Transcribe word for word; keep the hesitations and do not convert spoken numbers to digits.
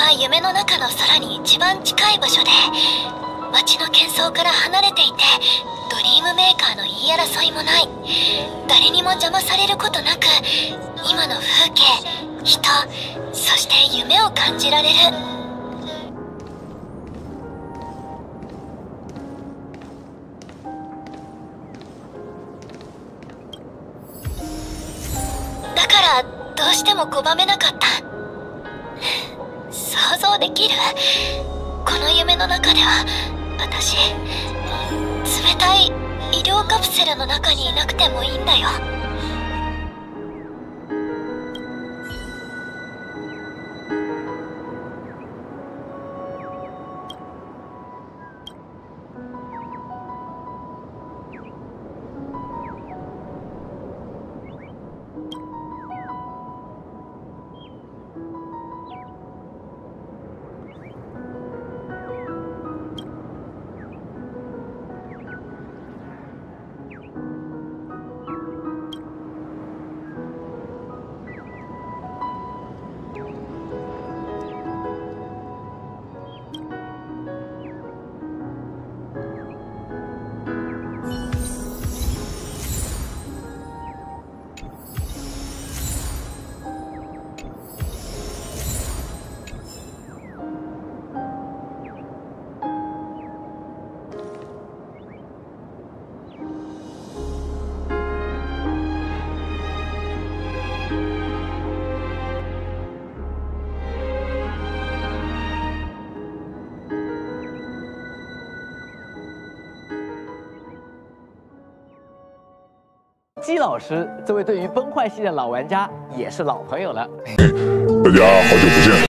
は夢の中の空に一番近い場所で、街の喧騒から離れていて、ドリームメーカーの言い争いもない、誰にも邪魔されることなく、今の風景、人、そして夢を感じられる。だからどうしても拒めなかった。想像できる？この夢の中では私、冷たい医療カプセルの中にいなくてもいいんだよ。 季老师，这位对于崩坏系的老玩家也是老朋友了。 大家好久不见。